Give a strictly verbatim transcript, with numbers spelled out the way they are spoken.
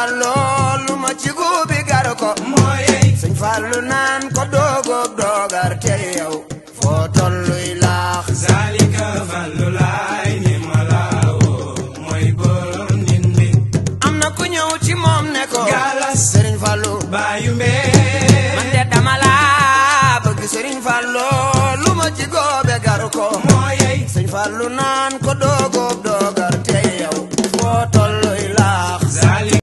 Fallu lu ma ci guubi gar ko mooy Sëñ Fallu naan ko doogoog doogar te yow foo tolluy laax zalika fallu laay ni malaawo mooy borom nindi am na ku ñëw ci moom ne ko galas Sëriñ Fallu baayu mbee man de dama laa bëgg Sëriñ Fallu lu ma ci góobe gar ko mooy Sëñ Fallu naan ko doogo